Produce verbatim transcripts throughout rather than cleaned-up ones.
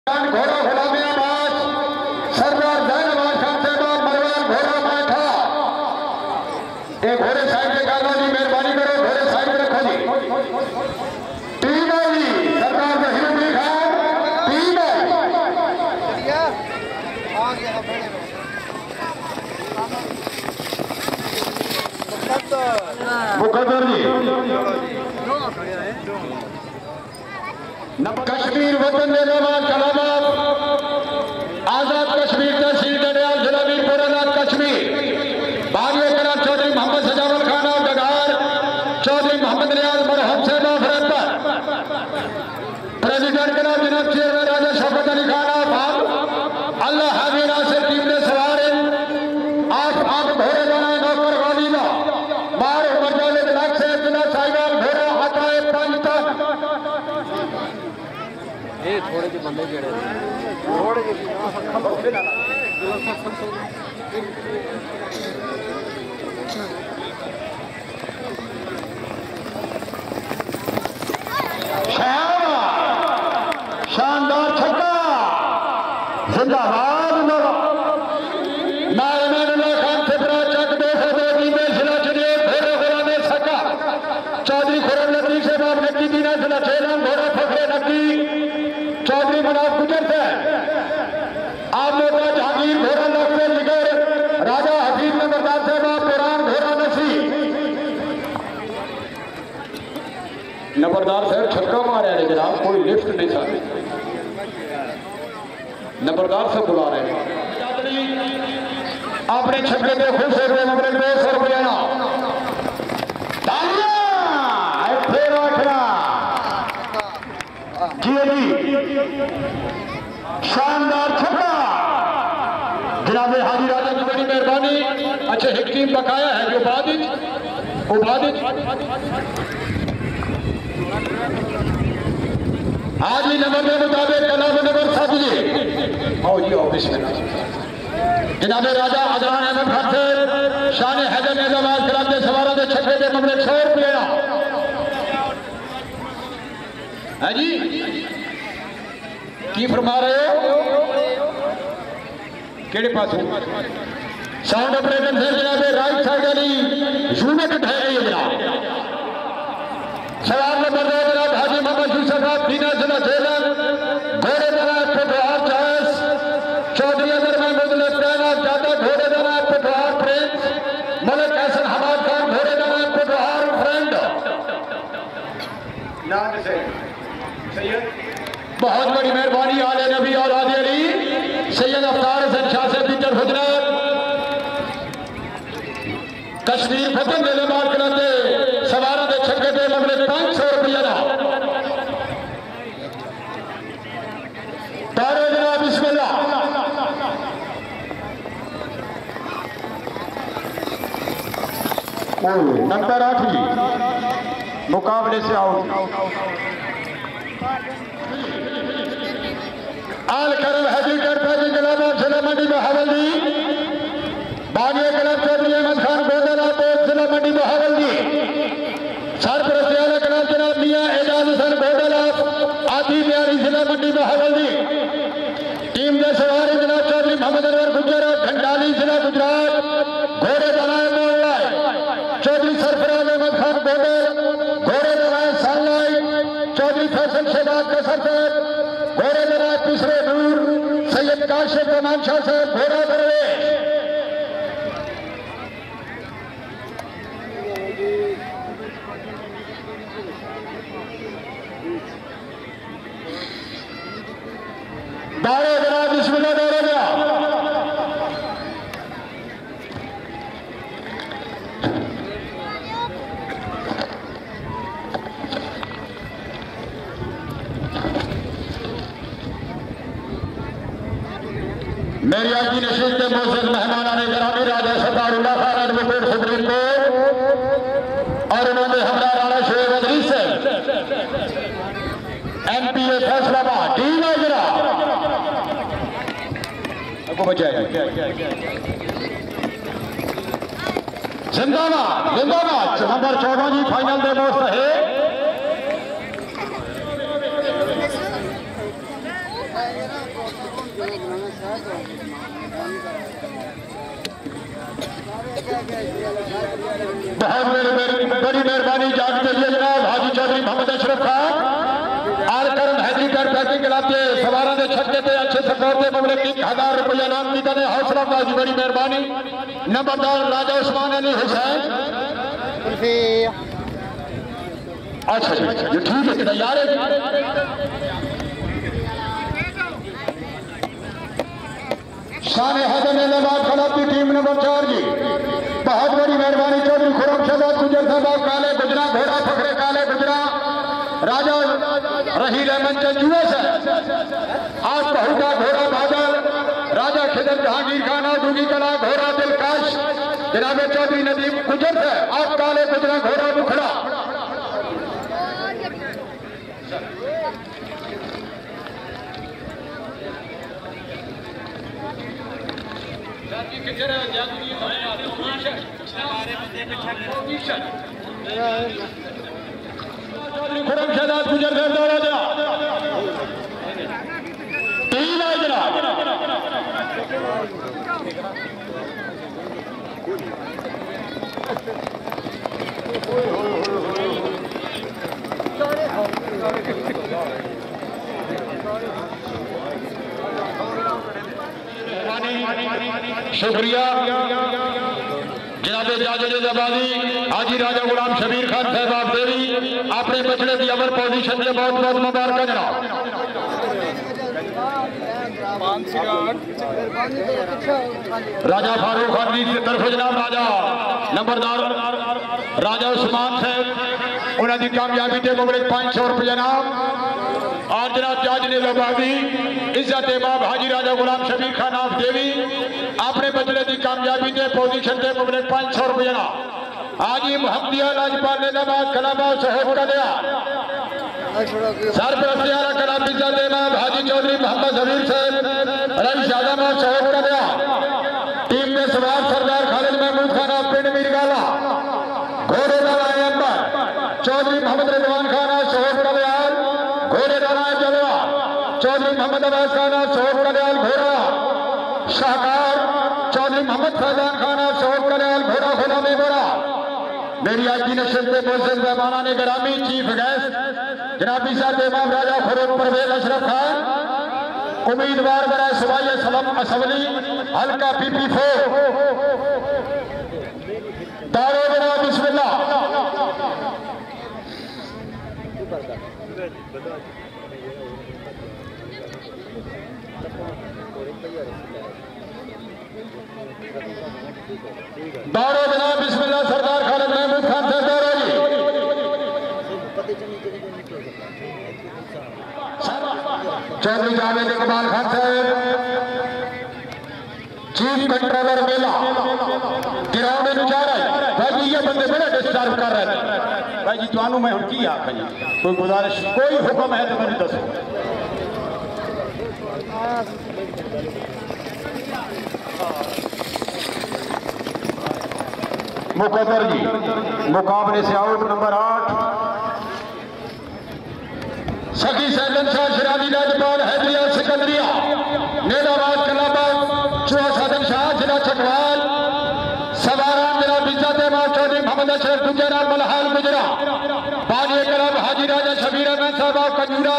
घोड़ा घोड़ा में आवाज सरदार जैनवाज खान से बाप मरवान घोड़ा बैठा एक घोड़े साइड से काला जी मेहरबानी करो घोड़े साइड में रखो जी टीम आई सरदार जहीरुद्दीन खान टीम आई मुकद्दर जी कश्मीर वतन जिंदाबाद कलाबाद आजाद कश्मीर तहसील डडियाल जिला मीरपुर आजाद कश्मीर बागी कला चौधरी मोहम्मद सजावल खान और डगार चौधरी मोहम्मद रियाज मरहम से पर प्रेसिडेंट कला जनाब चेयरमैन राजा शौकत अली खान आप अल्लाह हाजी नासिर टीम ने सवार आप आप घोड़े जाना नौकर वालीदा बार उमर जाले दिलाक से अब्दुल्ला साहिबान घोड़ा हटाए पंचतन ये थोड़े के बंदे जेड़े थोड़े के शानदार छक्का जिंदाबाद नायमान खान फिक्रा चक दो सौ दो तीन में जिला चुनिए घोड़े घोड़ा में छक्का चौधरी खुरम लतीफ से बाप नक्की दीना जिला छेलन घोड़ा फखरे नक्की चौधरी मनाफ गुजर से आप लोग जहांगीर घोड़ा लफ्ते जिगर राजा हफीज नंबरदार साहब पुरान घोड़ा नसी नंबरदार साहब छक्का मारे हैं जनाब कोई लिफ्ट नहीं चाहते नंबरदार साहब बुला रहे हैं अपने छक्के पे खुश हो गए नंबर दो सौ रुपया ना फिर आखना जी जी शानदार छक्का जनाब हाजी राजा की बड़ी मेहरबानी अच्छा एक टीम बकाया है जो बादित उबादित आज ही नंबर के मुताबिक कलाम नंबर साथ जी आओ जी आओ बिस्मिल्लाह जनाब राजा अदरान अहमद खान से शान हैदर निजामाबाद क्लब के सवारों के छक्के के मामले सौ रुपये है जी की फरमा रहे हो केड़े पास साउंड ऑपरेटर से जनाब राइट साइड वाली यूनिट है जनाब सवाल नंबर दो जनाब हाजी मोहम्मद यूसुफ साहब दीना जिला झेलन घोड़े जनाब पटवार चॉइस चौधरी अजहर महमूद लेफ्टिनेंट ऑफ जादा घोड़े जनाब पटवार प्रिंस मलिक हसन हमाद खान घोड़े जनाब पटवार फ्रेंड नाम से सैयद बहुत बड़ी मेहरबानी आले नबी और आदि अली सैयद अफ्तार हसन शाह से पीटर हुजरत कश्मीर फतन जिलेबाद कराते सवारों के छक्के के मामले पांच सौ रुपया ना तारे जनाब बिस्मिल्लाह नंबर आठवीं मुकाबले से आउट आल करम हाजी करता जी कलाम जिला मंडी बहावलदी बागी कलाम चौधरी अहमद खान गोदला जिला मंडी बहावलदी सरपरस्त आला कलाम जनाब मियां एजाज हसन गोदला आदि म्यारी जिला मंडी बहावलदी टीम के सवारी जनाब चौधरी मोहम्मद अनवर गुजर घंटाली जिला गुजरात घोड़े दलाए मोहल्ला चौधरी सरफराज अहमद खान गोदल घोड़े दलाए सालाई चौधरी फैसल शहबाज कसर साहब घोड़े दलाए तीसरे नूर सैयद काशिफ रमान शाह साहब घोड़ा दरवेश दारे जनाब बिस्मिल्लाह दौड़े गया मेरी आज की नशीब के मोहसिन मेहमान आने ग्रामी Raja Sardarullah Khan advocate supreme court और उन्होंने हमरा राणा शोएब अदरीस से एमपीए फैसलाबाद टीम है जरा आपको बचाए जिंदाबाद जिंदाबाद नंबर चौदह जी फाइनल दे दोस्त है Thank you. बहुत बड़ी मेहरबानी जाग चलिए जनाब हाजी चौधरी मोहम्मद अशरफ खान आर करन हैदरीगढ़ पैकिंग क्लब के सवारा ने छक्के पे अच्छे सपोर्ट पे मुगले तीन हजार रुपया नाम की करें हौसला बाजी बड़ी मेहरबानी नंबरदार राजा उस्मान अली हुसैन। अच्छा जी ये ठीक है तैयार है। शान हसन इलाहाबाद खिलाफ की टीम नंबर चार जी बहुत बड़ी मेहरबानी चौधरी खुरम शहबाज गुजर साहब काले गुजरा घोड़ा फखरे काले गुजरा राजा रही रहमन जुए से आज बहुगा घोड़ा बादल राजा खिदर जहांगीर खान दूगी कला घोड़ा दिलकाश जनाब चौधरी नदीम गुजर से आज काले गुजरा घोड़ा मुखड़ा खुरम शहजाद गुजर से दौड़ा जा तीन आए जनाब शुक्रिया जनाबे जाजबाजी हाजी राजा गुलाम शबीर खान साहब आप देवी अपने बछड़े की अवर पोजीशन से बहुत बहुत मुबारक जनाब। राजा फारूक खान की तरफ जनाब राजा नंबरदार राजा उस्मान साहब उन्होंने कामयाबी के मुगले पांच सौ रुपये जनाब और जनाब जाज ने लबादी इज्जत बाब हाजी राजा गुलाम शबीर खान आप देवी अपने बदले की कामयाबी के पोजीशन के मुगले पांच सौ रुपये जनाब हाजी मोहम्मदिया लाजपाल ने नवाज कलाबा सहयोग का दिया सरप्रस्तियारा कलाम इज्जत बाब हाजी चौधरी मोहम्मद जमीर साहब रईस आजम सहयोग का दिया टीम में सवार सरदार खालिद महमूद खान पिंड मीरगाला घोड़े दाना अंबर चौधरी मोहम्मद रिजवान खान सहयोग का दिया घोड़े दाना जलवा चौधरी मोहम्मद अब्बास खान सहयोग का दिया घोड़ा शाहकार चौधरी मोहम्मद फैजान खान सहयोग का दिया घोड़ा खुला में घोड़ा मेरी आज की नशर के मोहसिन मेहमाना ने ग्रामी चीफ गेस्ट जनाब इसाद इमाम राजा फरूक परवेज अशरफ खान उम्मीदवार बराए सवाई सलम असम्बली हल्का पीपी फोर दारो जनाब बिस्मिल्लाह दौड़ो जनाब बिस्मिल्लाह सरदार खालिद महमूद खान साहब दौड़ो जी चौधरी जावेद इकबाल खान साहब चीफ कंट्रोलर मेला ग्राउंड में जा रहा है भाई जी ये बंदे बड़े डिस्टर्ब कर रहे हैं भाई जी तुहानू मैं हुण की आखां जी कोई गुजारिश कोई हुक्म है तो मैंने दसो मुकद्दर जी मुकाबले से आउट नंबर आठ सखी सैलन शाह शराबी राजपाल हैदरिया सिकंदरिया नेदाबाद कलाबा चुआ सदन शाह जिला चकवाल सवारा मेरा बिज्जत चौधरी मोहम्मद अशरफ गुजर मलहाल गुजरा पानी कलब हाजी राजा शबीर अहमद साहब कंजूरा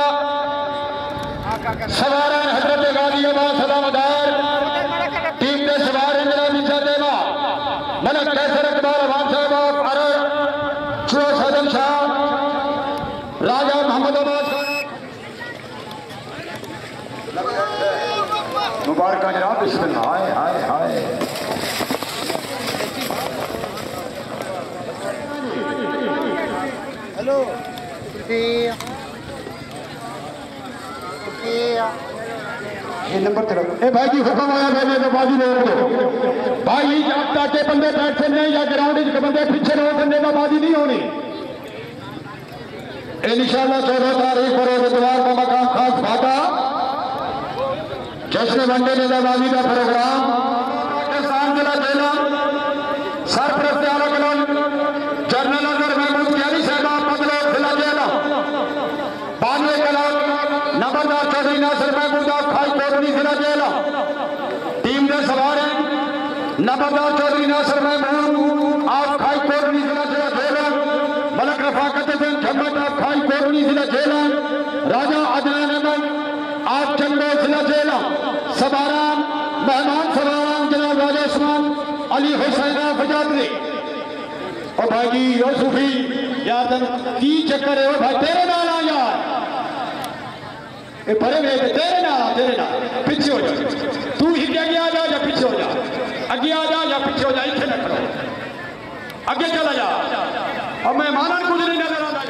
सवारा हजरत गाजी अब्बास सलामदार टीम के सवार मेरा बिज्जत मलक कैसर इकबाल अवान साहब अरब चुआ सदन शाह राजा मोहम्मद अब्बास मुबारक जनाब बिस्मिल्लाह हाय हाय हाय हेलो ये नंबर तेरा ए भाई जी हुक्म आया मेरे तो बाजी लोग भाई जब तक के बंदे बैठ सकते या ग्राउंड के बंदे पीछे लोग बंदे का बाजी नहीं होनी इंशाअल्लाह चौदह तारीख पर बुधवार का मकाम खास फाटा जश्न वनडे नेताबाजी का प्रोग्राम पाकिस्तान जिला जेला सरप्रस्त आलम जनरल अजहर महमूद क्यारी साहब बदलो खिला जेला बानवे कलाम नंबरदार चौधरी नासिर महमूद खाई जिला जेला टीम के सवार हैं नंबरदार चौधरी नासिर महमूद आप खाई कोटनी जिला जेला मलक रफाकत हुसैन ठम्मट आप खाई कोटनी जिला जेला राजा अदनान अहमद आप चंदो जिला जेला सबारान मेहमान सबारान जनाब राजा उस्मान अली हुसैन फजादरी और भाई जी और सूफी यार तन की चक्कर है भाई तेरे नाल आ यार ये परे वे तेरे नाल तेरे नाल पीछे हो जा तू ही आगे आ जा या पीछे हो जा आगे आ जा या पीछे हो जा इथे न खड़ो आगे चला जा और मेहमानन कुछ नहीं नजर आता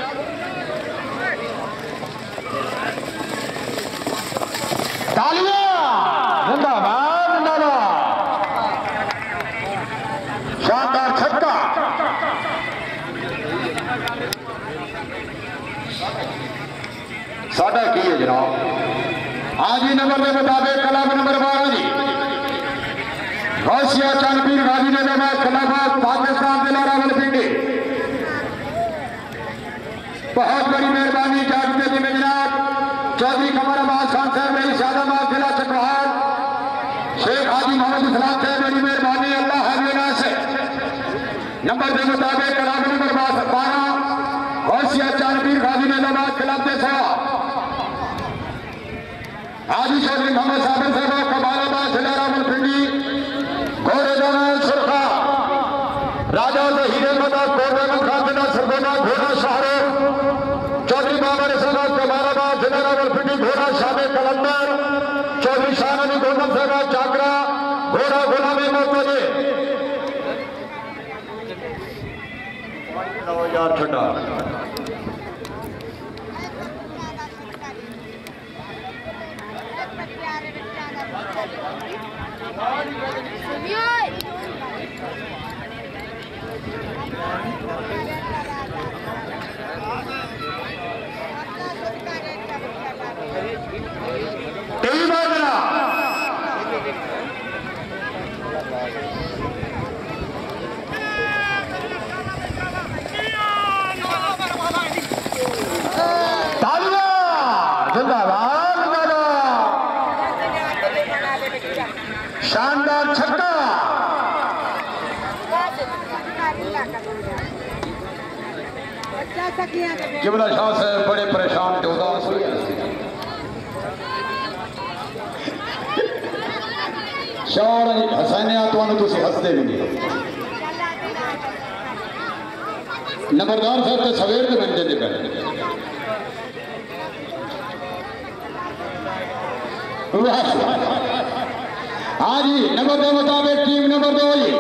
तालियां जिंदाबाद जिंदाबाद शानदार छक्का साढ़ा की है जनाब आज ही नंबर के मुताबिक कलाब नंबर बारह जी गौसिया चांदपीर गाजी ने खिलाफत पाकिस्तान जिला रावलपिंडी बहुत बड़ी मेहरबानी जागते जी में जनाब चौधरी कमर अब्बास खान साहब मेरी शादाबाद जिला चक्रवाल शेख हाजी मोहम्मद इस्लाम साहब मेरी मेहरबानी अल्लाह हाजिना से नंबर के मुताबिक कलाब नंबर बारह गौसिया चांदपीर गाजी ने खिलाफ सेवा हाजी चौधरी मोहम्मद साबिर साहब कमालाबाद जिला रावलपिंडी घोड़े दाना सुरखा राजा हीरे मदा कोटे खान जिला सरगोना घोड़ा शाहरुख चौधरी बाबर साहब कमालाबाद जिला रावलपिंडी घोड़ा शामे कलंदर चौधरी शाह अली गोंदम साहब चाकरा घोड़ा गुलामी मोतजे नौ यार छठा शानदार छक्का जिमला शाह से बड़े परेशान थे उदास हुए शाह हसैने तो हंसते भी नहीं नंबरदार साहब तो सवेर के बन जाते पहले हाँ जी नंबर दो मुताबिक टीम नंबर दो जी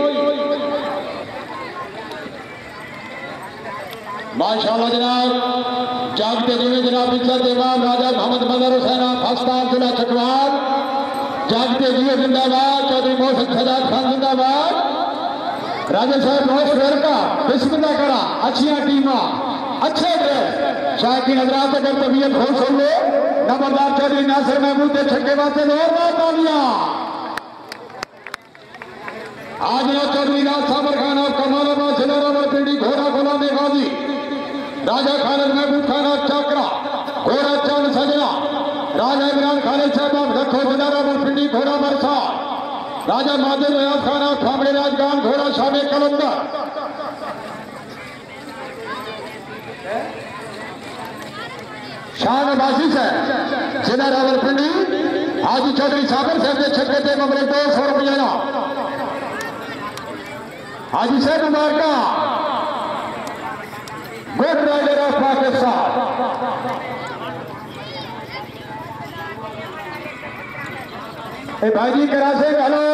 माशाल्लाह जनाब जागते जीवे जनाब इज्जत इमाम राजा मोहम्मद मजहर हुसैन फास्तान जिला चक्रवाल जागते जीवे जिंदाबाद चौधरी मोहसिन सजाद खान जिंदाबाद राजा साहब बहुत शेर का बिस्मिल्लाह करा अच्छी टीमा अच्छे ड्रेस शायकी हजरात अगर तबीयत खोल सुन लो नंबरदार चौधरी नासिर महमूद के छक्के वास्ते जोरदार तालियां आज चौधरी राज साबर खान और कमालाबाद जिला रावलपिंडी घोड़ा गुलाम गाजी राजा खालिद महबूब खान और चाकरा घोड़ा चंद सजना राजा इमरान खालिद साहब रखो जिला रावलपिंडी घोड़ा बरसा राजा माजिद रियाज खान और खामड़े राजगान घोड़ा शामे कलंदर शान बासिस है जिला रावलपिंडी हाजी चौधरी साबर साहब के छक्के थे मगरे दो सौ रुपया हाजी साहब मुबारका गुड राइडर ऑफ पाकिस्तान ए भाईजी करा से हेलो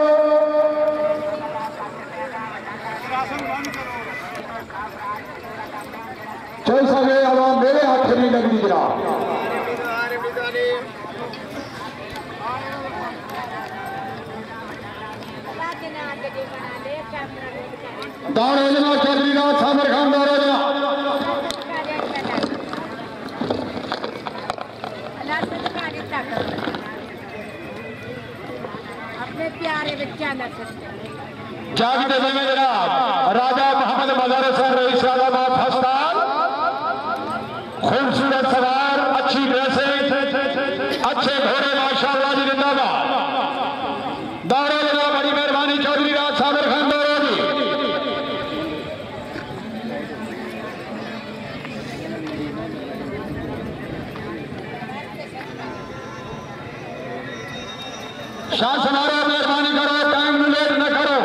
चल सके आवाम मेरे हाथ नहीं लगनी जनाब दार योजना चौधरी राज साबर खान दार योजना अपने प्यारे बच्चा जागते समय जनाब राजा मोहम्मद मजहर हुसैन रईस शादाबाद फास्तान खूबसूरत सवार अच्छी ड्रेसिंग अच्छे घोड़े माशाअल्लाह जी जिंदाबाद शाह समारो मेहरबानी करो, टाइम लेट न करो।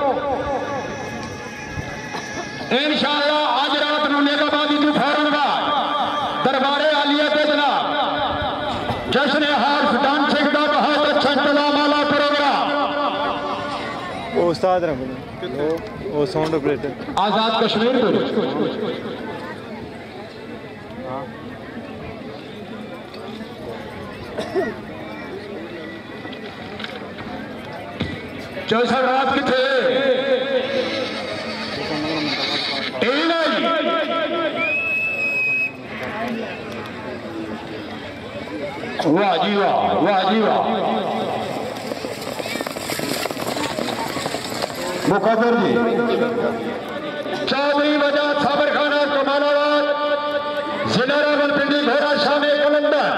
इंशाअल्लाह आज रात नू नेगाबादी तू फौरन बाद दरबारे आलिया के जनाब जश्न हार डांस का बहुत अच्छा इंतजाम वाला प्रोग्राम। वो उस्ताद रखो, वो साउंड ऑपरेटर आजाद कश्मीर को चौसा रात किथे वाह जी वाह, वाह जी वाह। मुकद्दर जी चौधरी वजाद साबर खाना कमालाबाद जिला रावलपिंडी घोड़ा शाम कलंदर।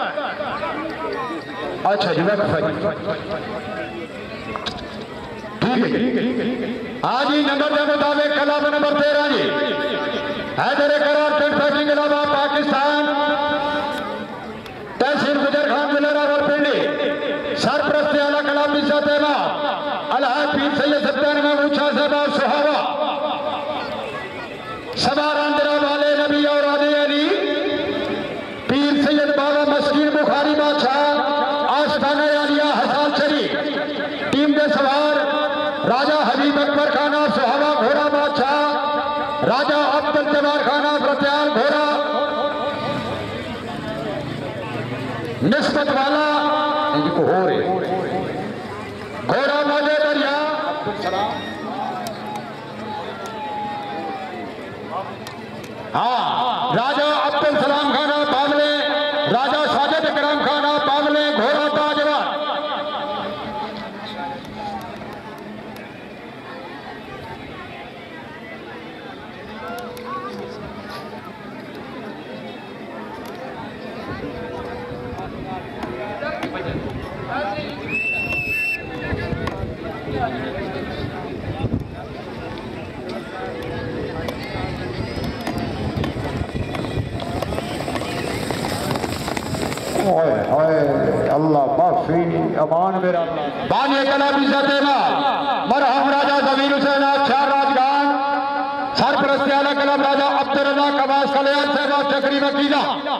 अच्छा जी वक्त ठीक है। आज ही नंबर के मुताबिक कलाब नंबर तेरह जी हैदर करार टेंट पैकिंग अलावा पाकिस्तान तहसील गुजर खान जिला रावलपिंडी सरप्रस्ती आला कलाम तेमा अलहाज पीर सैयद सत्तानवे ऊंचा साहब सुहावा सवार अंदरा वाले नबी और आदि अली पीर सैयद बाबा मस्कीन बुखारी बादशाह आस्थाना आलिया हसन शरीफ टीम के सवार राजा हबीब अकबर खाना सुहावा घोड़ा बादशाह राजा अब्दुल जबार खाना प्रत्याल घोड़ा निस्बत वाला इनको हो रहे घोड़ा मौजे दरिया हाँ राजा अब्दुल सलाम खाना बावले राजा साजिद इकराम खाना बावले घोड़ा ताजवान। अल्लाह माफी अमान मेरा बानी कलाम मरहम राजा जमीन हुसैन चार राजगान सरप्रस्ती आला कलाम राजा अब्दुल रज़ा कवास कल्याण साहब चक्री वकीला।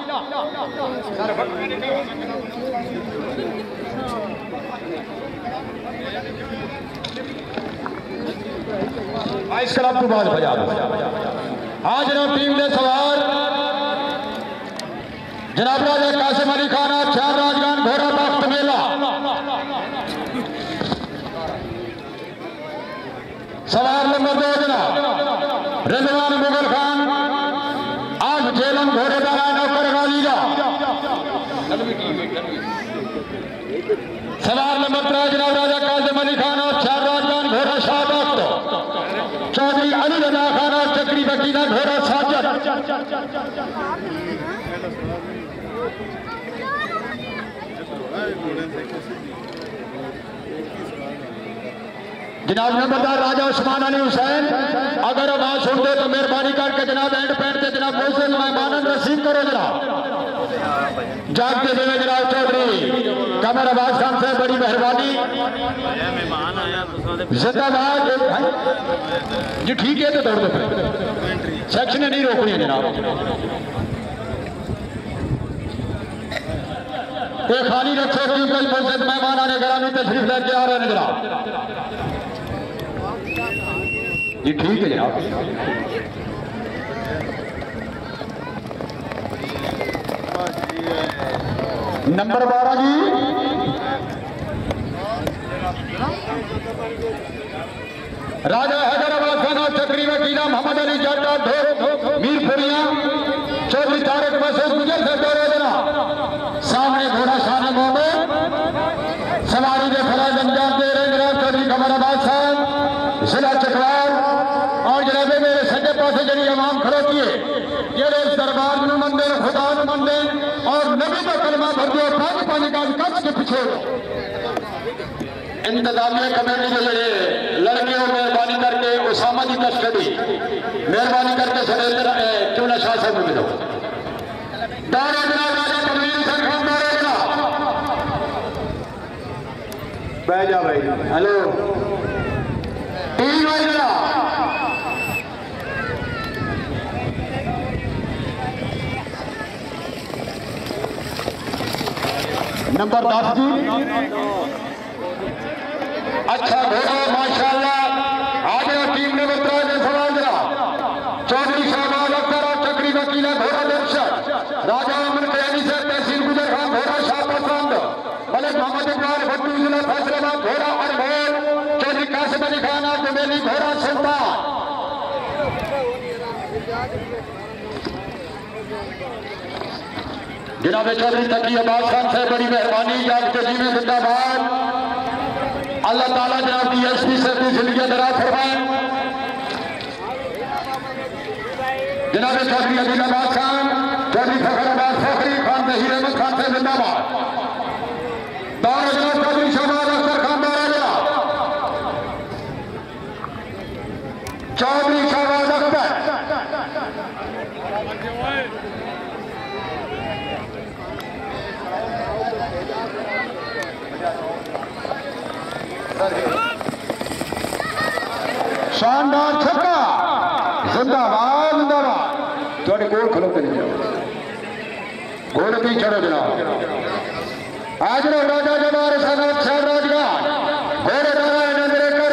इस कलाम तो बाद बजा आज ना टीम ने सवार जनाब राजा कासिम अली खाना चार राजगान घोड़ा बख्त मेला सवार नंबर दो जनाब रिजवान मुगल खान आज जेलम घोड़े दारा नौकर गालीला। सवार नंबर तीन जनाब राजा कासिम अली खाना चार राजगान घोड़ा शाह बख्त चौधरी अली रजा खाना चक्री वकीला घोड़ा साजद। जनाब नंबरदार राजा उस्मान अली हुसैन अगर आवाज सुनते तो मेहरबानी करके जनाब एंड पैंट के जनाब मोहसिन मेहमान रसीद करो जनाब जागते देवे जनाब चौधरी कमर आवाज खान साहब बड़ी मेहरबानी जिंदाबाद जी ठीक है तो दौड़ दो सेक्शन नहीं रोकनी है जनाब ये खाली रखो क्योंकि कई मुर्शिद मेहमान आने ग्रामी तशरीफ लेके आ रहे हैं जनाब जी ठीक है जनाब। नंबर बारह जी राजा हैदराबाद खाना चक्री वकीला मोहम्मद अली जाटा मीरपुरिया चौधरी तारक मसूद गुजर से दौरे जनाब सामने घोड़ा शान मोहम्मद सवारी के फराज अंजाम दे रहे जनाब चौधरी कमराबाद साहब जिला चकवार और जनाबे मेरे सज्जे पासे जरी इमाम खड़ोती है जेड़े इस दरबार में मंदिर खुदा में मंदिर और नबी का कलमा भर दियो पानी पानी का कब्ज के पीछे इंतजामिया कमेटी के जरिए लड़के और मेहरबानी करके उसामा की कस्टडी मेहरबानी करके सरेंद्र चूना शाह साहब मिलो दौरे जनाब राजा तनवीर सिंह खान दौरे जनाब बह जा भाई। हेलो टीम भाई जरा नंबर दस जी अच्छा घोड़ा माशाल्लाह आज टीम ने बता दे सवाल जरा चौधरी शाहबाज अख्तर और चक्री वकील घोड़ा दर्शक राजा अमन कयानी से तहसील गुजर खान घोड़ा शाह पसंद मलिक मोहम्मद इकबाल भट्टू जिला फैसलाबाद घोड़ा अनमोल चौधरी कासिम अली खान और दुमेली घोड़ा सुल्तान जनाब चौधरी तकी अब्बास खान से बड़ी मेहरबानी जाग के जीवे जिंदाबाद अल्लाह ताला जनाब डी एस पी से अपनी जिंदगी दराज फरमाए जनाब चौधरी अजीज अब्बास खान चौधरी फखर अब्बास फखरी खान तहीर अहमद खान से जिंदाबाद दार जनाब चौधरी शहबाज अख्तर खान दारा जनाब चौधरी शहबाज अख्तर शानदार छक्का जिंदाबाद जिंदाबाद थोड़े गोल खलो के लिए गोल भी चढ़ो जनाब आज रो राजा जवार सनात शहर राजगार घोड़े नारायण नंदरेकर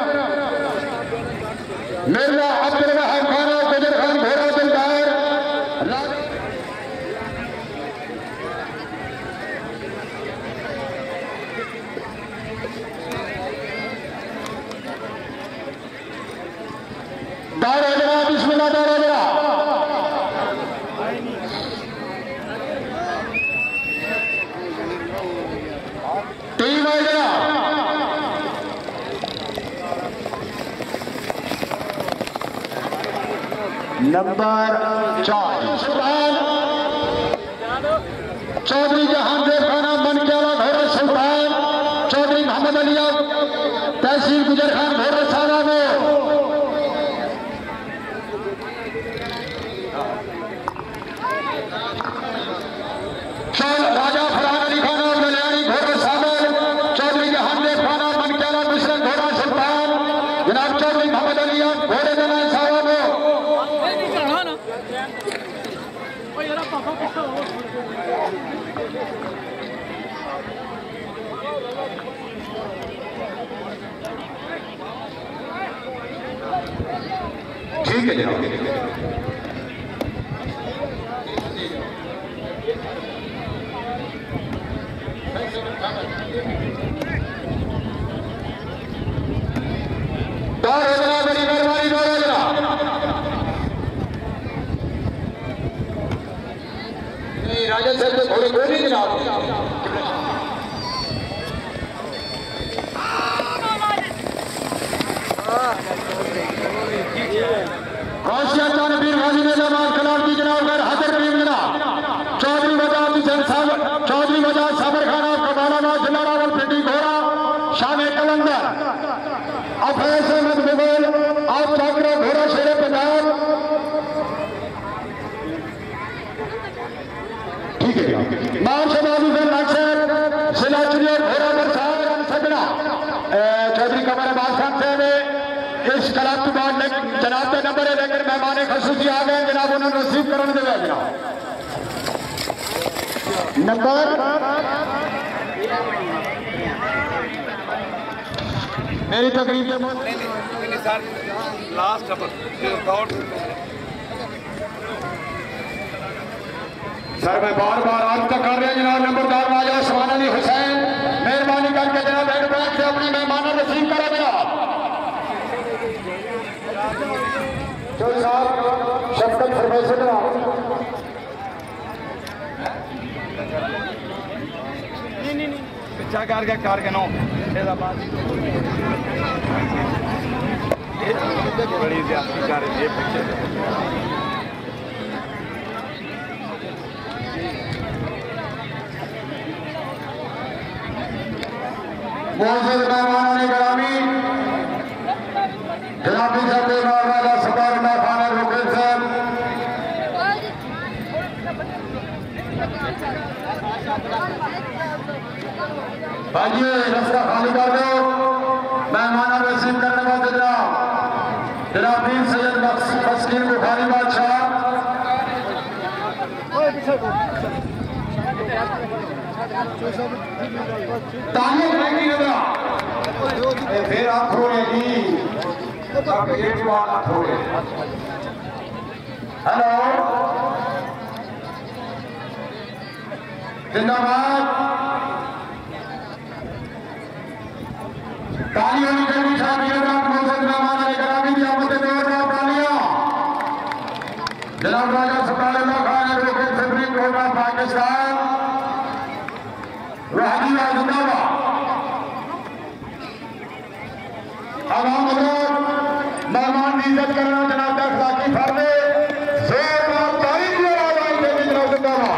मिर्जा अब्दुल वहाब खान और गुजर खान घोड़ा दिलदार दारा जनाब बिस्मिल्लाह दारा जनाब टीम है जनाब नंबर चार चौधरी जहांगीर खाना मनक्याला घोड़ा सुल्तान चौधरी मोहम्मद अली तहसील गुजर खान घोड़ा सारा में राजा फरहान अली खान और मलयाणी घोड़ा शामिल चौधरी जहांगीर खाना मनक्याला मिश्रण घोड़ा सुल्तान जनाब चौधरी मोहम्मद अली घोड़े देना साहब ठीक है जनाब बड़ी मेहरबानी दौड़ा जनाब नहीं राजा साहब तो थोड़ी गोली जनाब काशिया तानवीर गाजी निजामात कलाम की जनाब घर हाजिर टीम जनाब चौधरी वजाद हुसैन साहब चौधरी वजाद साबर खान और कबालाबाद जिला रावलपिंडी घोड़ा शामे कलंदर अफैज अहमद मुगल आप चाकरा घोड़ा शेरे पंजाब ठीक है मान शबाब हुसैन नाक्षर जिला चुनियर घोड़ा बरसात सजना चौधरी कमर अब्बास खान साहब इस कलाब के बाद जनाब के नंबर है लेकिन मेहमान खसूसी आ गए जनाब उन्होंने रिसीव करने देगा जनाब नंबर मेरी तकरीब के लास्ट सर मैं बार बार आज तक कर रहे हैं जनाब नंबरदार राजा उस्मान अली हुसैन मेहरबानी करके जनाब हेडबैग से अपनी मेहमान रिसीव करा जनाब शक्ल फरमाइश पिछा कार का कार के नो बड़ी ज्यादा कार है पीछे मोहसिन मेहमान ग्रामी जनाबी साहब वाला सबार खान रुकन साहब Thank you. भाइयों रास्ता खाली कर दो। मेहमान रिसीव करने वाले जनाब जनाब पीर सैयद मस्कीन बुखारी बादशाह तालियां बजाएंगी जरा फिर आप छोड़ेगी एक बार आप छोड़े। हेलो जिंदाबाद तालियों की कड़ी शादी जनाब मौसम मेहमान करामी की आपसे जोरदार तालियां। जनाब Raja Sattarullah Khan advocate supreme court of Pakistan वहादिया जिंदाबाद। आवाम हजरात मेहमान की इज्जत करना जनाब तक साकी फरमे जोरदार ताली की आवाज आई है जनाब जिंदाबाद।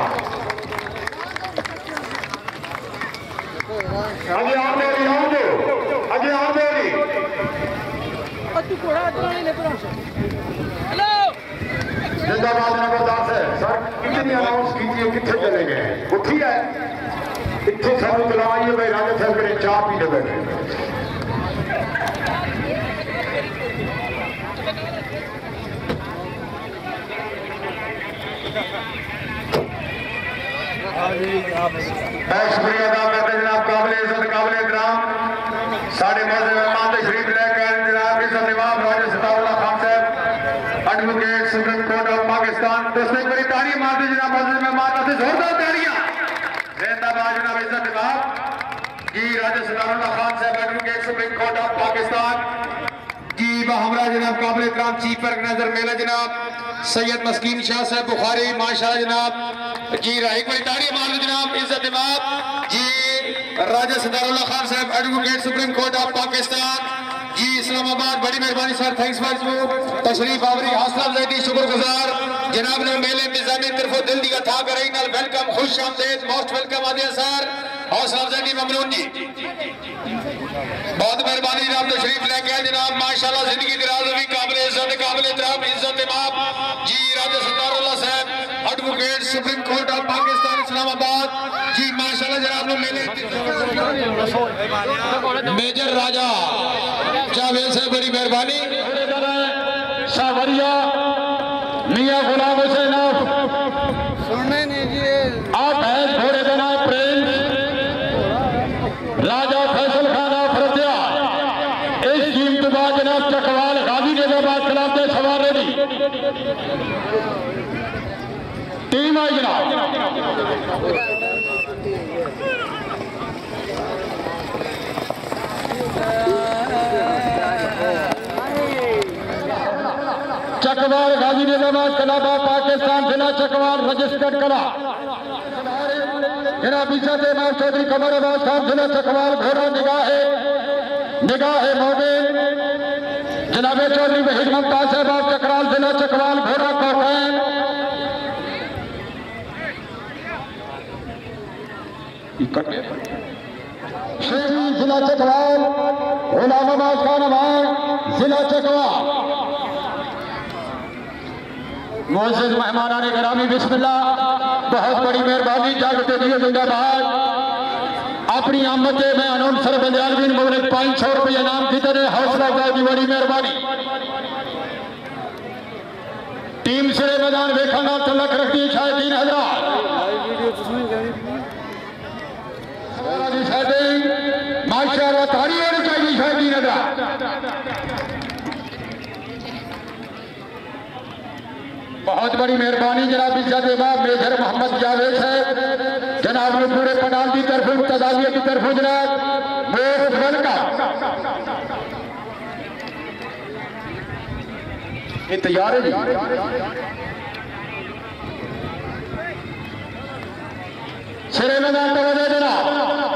आगे आ मेरी आओ जो आगे आ मेरी तू कोड़ा इतना नहीं ले पर हेलो जिंदाबाद जबरदस्त है सर कितनी अनाउंस कीजिए कितने चले गए उठी है इतने सारे चलाइए भाई राजा साहब के चाह पीने बैठे। शुक्रिया अदा करते जनाब काबिल इज्जत काबिल इकराम साढ़े मस्जिद मेहमान तशरीफ लेकर जनाब इज्जत इमाम राजा सतारुल्लाह खान साहब advocate supreme court of Pakistan. दोस्तों एक बड़ी ताली मारते जनाब मस्जिद मेहमान से जोरदार तालियां। जिंदाबाद जनाब इज्जत इमाम जी राजा सतारुल्लाह खान साहब advocate supreme court of Pakistan जी हमरा जनाब काबिल इकराम चीफ ऑर्गेनाइजर मेला जनाब सैयद मस्कीन शाह साहब बुखारी माशाल्लाह जनाब जी एक बड़ी ताली मार लो जनाब इज्जत इमाम जी राजा सतारुल्लाह खान साहब advocate supreme court of Pakistan जी इस्लामाबाद। बड़ी मेहरबानी सर थैंक्स फॉर यू तशरीफ आवरी हौसला अफजाई दी शुक्रगुजार जनाब ने मेले निजामी तरफो दिल दी था करे नाल वेलकम खुश आमदीद मोस्ट वेलकम आदि सर हौसला अफजाई दी ममनून जी बहुत मेहरबानी जनाब तशरीफ लेके आए जनाब माशाल्लाह जिंदगी दराज हुई काबिल इज्जत काबिल एहतराम इज्जत इमाम जी राजा सतारुल्लाह साहब advocate supreme court of Pakistan Islamabad जी माशाल्लाह जनाब ने मेले मेजर राजा जावेद से बड़ी मेहरबानी सावरिया मियां गुलाम हुसैन सुनने नहीं जी आप है थोड़े देना प्रिंस राजा फैसल खान फरतिया इस कीमत बाद जनाब चकवाल गाजी निजाबाद खिलाफ के सवार रेडी टीम आई जनाब चकवाल गाजी निजाबाद कलाबा पाकिस्तान जिला चकवाल रजिस्टर्ड कला जनाब इज्जत इमाम चौधरी कमर अब्बास खान जिला चकवाल घोड़ा निगाह निगाह मोमिन जनाब चौधरी वहीद मुमताज साहब चकराल जिला चकवाल घोड़ा कोटैन शेरी जिला चकवाल गुलाम अब्बास खान अमान जिला चकवाल। मोअज़्ज़िज़ मेहमानाने गिरामी बिस्मिल्लाह बहुत बड़ी मेहरबानी जागते दिए जिंदाबाद अपनी आमद में अनौंसर बंजालवीन मौलिक पांच सौ रुपये इनाम की तरह हौसला अफजाई की बड़ी मेहरबानी टीम से मैदान वेखा तलक रखती शायद तीन हजार माशाअल्लाह तारी होनी चाहिए शायद तीन हजार बहुत बड़ी मेहरबानी जनाब इज्जत इमाम मेजर मोहम्मद जावेद है जनाब ने पूरे पंडाल की तरफ इंतजामिया की तरफ जनाब मोस्ट वेलकम ये तैयार है सिरे मैदान तवज्जो जनाब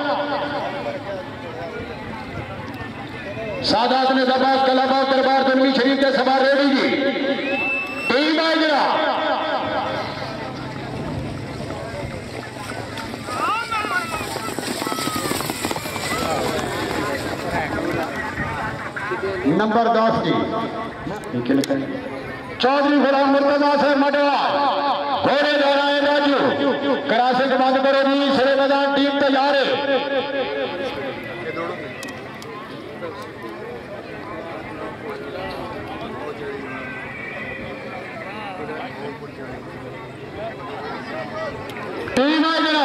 सादात ने दबाव कलाबा दरबार दुनवी शरीफ के सवार रेडी जी टीम आई जनाब नंबर दस जी चौधरी गुलाम मुर्तजा से मडवा घोड़े दौराए राजू क्रॉसिंग बंद करो जी। सिरे मैदान टीम तैयार है। टीम है जरा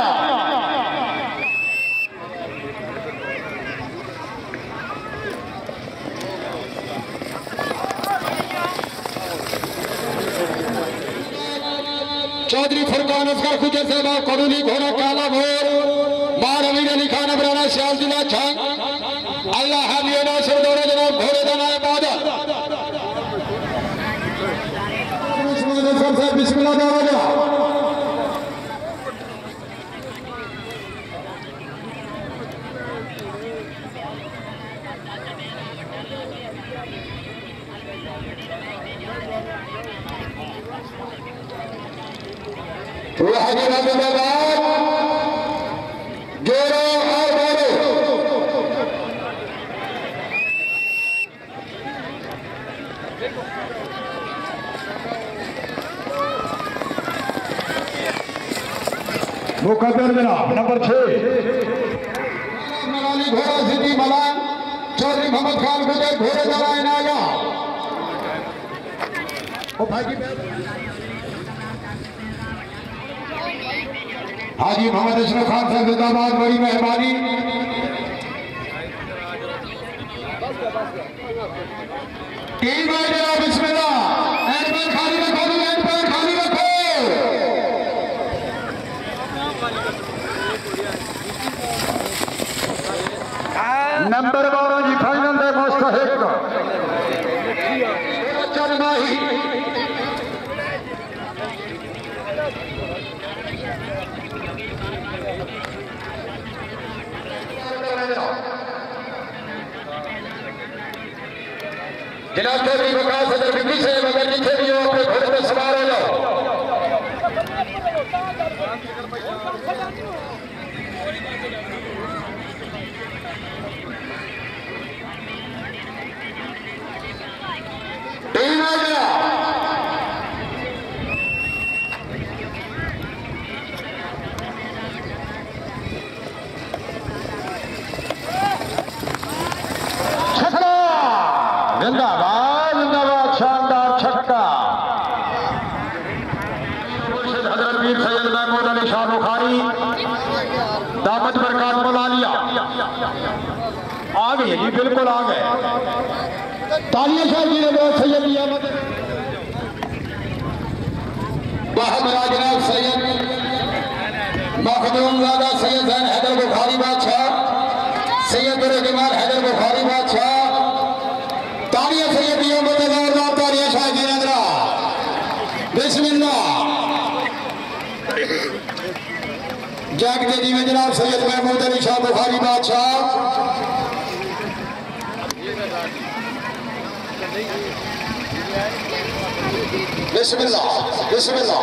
चौधरी फुरकान असगर खुजर से बाब करूली घोड़ा काला घोर बार अमीर अली खान अबराना श्याल जिला छंग अल्लाह हामिया नासिर दौरा जनाब घोड़े दाना इबादत बिस्मिल्लाह दौरा जोरो और बोलो मुकद्दर जनाब नंबर छह मलाली घोड़ा सिटी मलान चौधरी मोहम्मद खान गुजर घोड़े दरा इनाया ओ भाई हाजी मोहम्मद अशरफ खान साहब जिंदाबाद। बड़ी मेहरबानी। टीम है जनाब बिस्मिल्लाह। एंड पर खाली रखो एंड पर खाली रखो। नंबर बारह जी फाइनल दे मुस्तहिक चरमाही जनाब चौधरी वकास सदर बिक्री से मगर नीचे भी हो अपने घोड़े में सवार हो जाओ। टीम आ गया जिंदाबाद जिंदाबाद। शानदार छक्का हजरत मीर सैयद महमूद अली शाह बुखारी दामद बरकात बुला लिया। आ गए जी बिल्कुल आ गए। तालियां शाह जी ने बहुत सैयद दिया हमारा जनाब सैयद मखदूम ज़ादा सैयद जैन हैदर बुखारी बादशाह सैयद रहमान हैदर बुखारी बादशाह तालियां सैयद दिया जोरदार तालियां शाह जी नजरा बिस्मिल्लाह। जागते जी में जनाब सैयद महमूद अली शाह बुखारी बादशाह बिस्मिल्लाह बिस्मिल्लाह।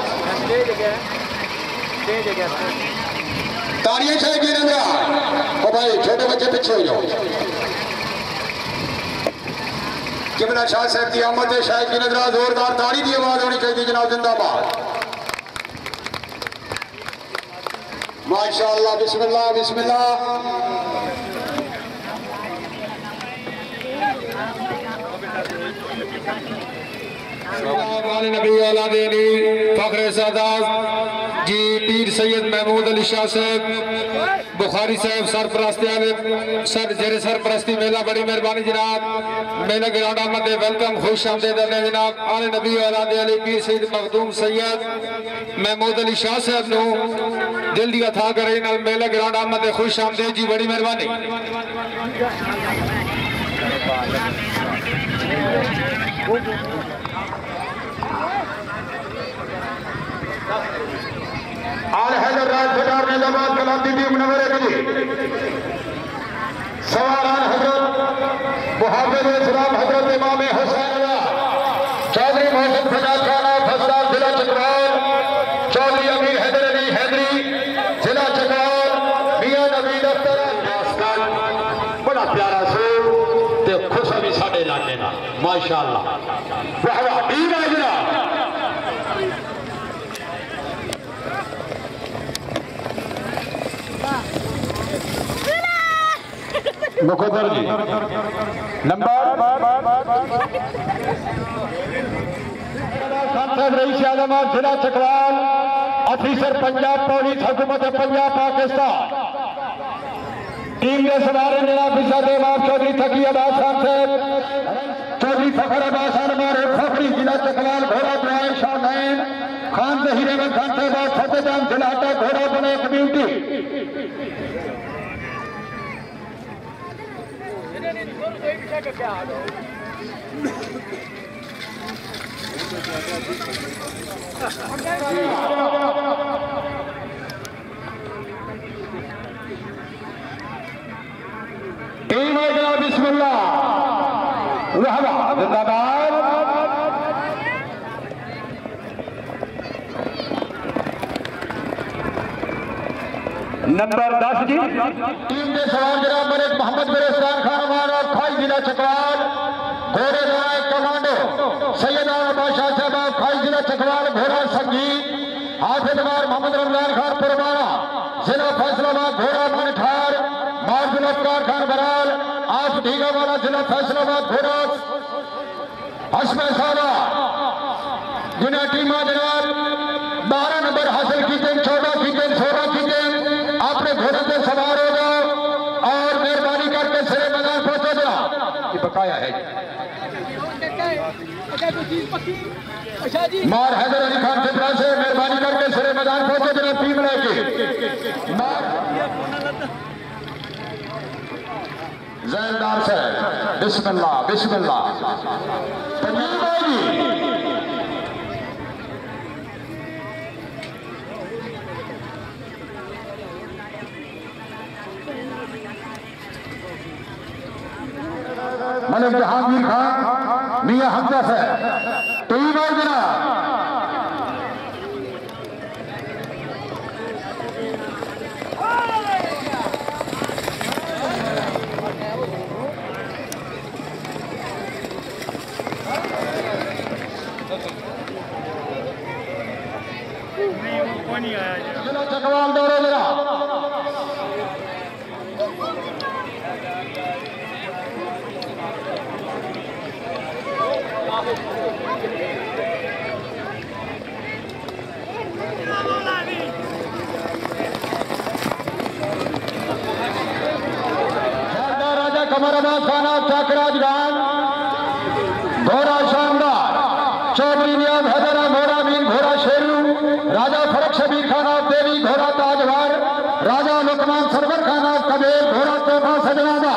तालियां शाह जी नजरा। ओ भाई छोटे बच्चे पीछे हो जाओ। किबला शाह साहब की आमद है। शाह की नजरा जोरदार ताड़ी की आवाज होनी चाहिए जनाब जिंदाबाद। माशाअल्लाह बिस्मिल्लाह बिस्मिल्लाह। नबी औलादे अली फखरे सादात जी पीर सैयद महमूद अली शाह साहब बुखारी साहब सरपरस्ती सर जेरे सरपरस्ती मेला बड़ी मेहरबानी जनाब। मेला ग्राउंड आमद वेलकम खुश आमदेद जनाब। आले नबी औलादे अली पीर सैयद मखदूम सैयद महमूद अली शाह साहब नो दिल दी अथा करे नाल मेला ग्राउंड आमद खुश आमदेद जी बड़ी मेहरबानी। आल हैदर राज सरकार ने जमात कलाम दी टीम नंबर एक जी सवाल हजरत मुहाफिज इस्लाम हजरत इमाम हुसैन चौधरी मोहसिन फजाद खान फसदार जिला चकवाल चौधरी अमीर हैदर अली हैदरी जिला चकवाल मियां नबी दफ्तर बड़ा प्यारा सो ते खुश भी साडे इलाके दा माशाअल्लाह वाह वाह टीम है जनाब। मुखोदर जी नंबर सांसद रईस आजम जिला चकवाल ऑफिसर पंजाब पुलिस हुकूमत पंजाब पाकिस्तान टीम के सवारे जनाब फिसादे बाब चौधरी थकी अब्बास सांसद चौधरी फखर अब्बास हमारे खोखरी जिला चकवाल घोड़ा ब्राह्मण शाह नैन खान जहीर अहमद खान साहब फतेहजाम जिलाटा घोड़ा बने कम्युनिटी टीम है बिस्मिल्लाह जिंदाबाद नंबर दस जी टीम के सवार जनाब मलिक मोहम्मद बिरस्तान खान और खाई जिला चकवाल घोड़े नायक कमांडो सैयद बादशाह साहब खाई जिला चकवाल घोड़ा संगीत हाफिजमार मोहम्मद रमजान खान पुरवाना जिला फैसलाबाद घोड़ा मनठार मार्जुल अफ्तार खान बराल आप ढीगा वाला जिला फैसलाबाद घोड़ा हसम साला जिन्हें टीमा जनाब बारह नंबर हासिल की टीम चौदह की टीम सोलह की टीम अपने घोड़े से सवार हो जाओ और मेहरबानी करके सिरे मैदान पहुंचो जाओ ये बकाया है मार हैदर अली खान फिपरा से मेहरबानी करके सिरे मैदान पहुंचो जनाब टीम लेके जैनदार से बिस्मिल्लाह बिस्मिल्लाह पंजाब आएगी मलिक जहांगीर खान मियां हमजा से टीम आई जना जिला चकवाल दौरे मेरा राजा कमराबाद खाना चाकराज गान घोड़ा शानदार चौधरी नियाज हजरा घोड़ा मीन घोड़ा शेरू राजा फरक शबीर खाना देवी घोड़ा ताजवार राजा लुकमान सरवर खाना कबीर घोड़ा तोहफा सजनादा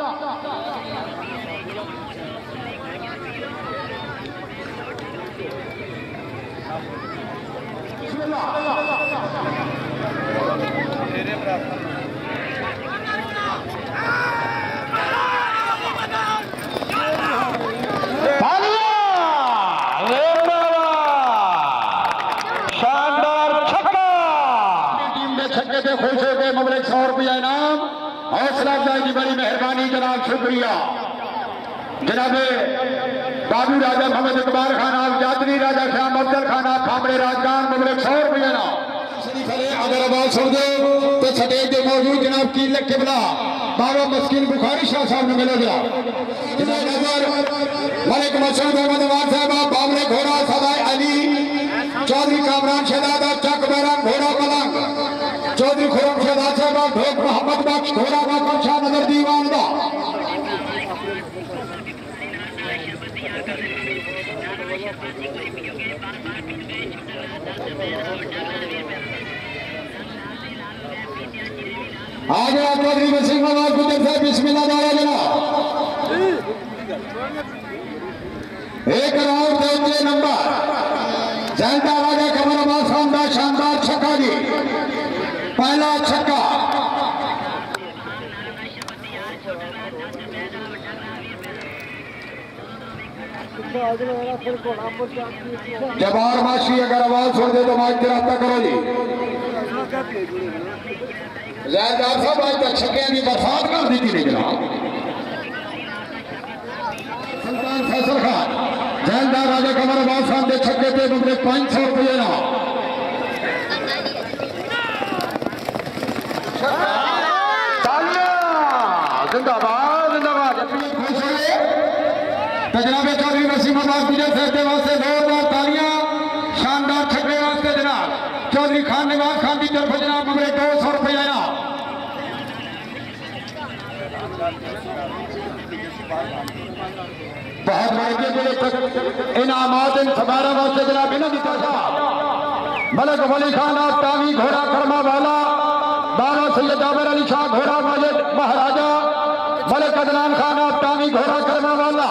खुश हो गए मबलक सौ रुपया इनाम हौसला अफजाई की बड़ी मेहरबानी जनाब शुक्रिया जनाब बाबू राजा मोहम्मद इकबाल खान आप जादरी राजा श्याम अफजल खान आप खामड़े राजगान मबलक सौ रुपया इनाम अगर आवाज सुन दो तो सटेज के मौजूद जनाब की लग के बला बाबा मस्किन बुखारी शाह साहब ने मिलेगा मलिक मसूद अहमद अवान साहब बाबरे घोड़ा सदाई अली चौधरी कामरान शहजादा चक बैरान घोड़ा पलंग चौधरी खुरम शहजाद साहब ढोक मोहम्मद बख्श घोड़ा बाबा शाह नजर दीवान दा आगे आप चौधरी वसीम नवाज गुजर साहब बिस्मिल्लाह दारा जना एक राउंड दो नंबर जैनता राजा कमराबाद शानदार शानदार छक्का जी पहला छक्का जबार माशी अगर आवाज सुन दे तो माइक रब्ता करो जी जैनदार साहब आज तक छक्के की बरसात कर दी थी नहीं जनाब सुल्तान फैसल खान जैनदार राजा कमराबाद साहब के छक्के पे मुझे पांच सौ रुपये ना जिंदाबाद जिंदाबाद खुश हुए तो जनाब चौधरी वसीम अब्बास विजय साहब के वास्ते जोरदार तालियां शानदार छक्के वास्ते जनाब चौधरी खान नवाज खान की तरफ जनाब मगरे दो सौ रुपया बहुत बड़े इनामात इन सबारा वास्ते जनाब इन्हों की तरफ मलक वली खान आप तावी घोड़ा कर्मा वाला बाबा सैयद जाबर अली शाह घोड़ा मालिक महाराजा मलक अदनान खान आप तावी घोड़ा कर्मा वाला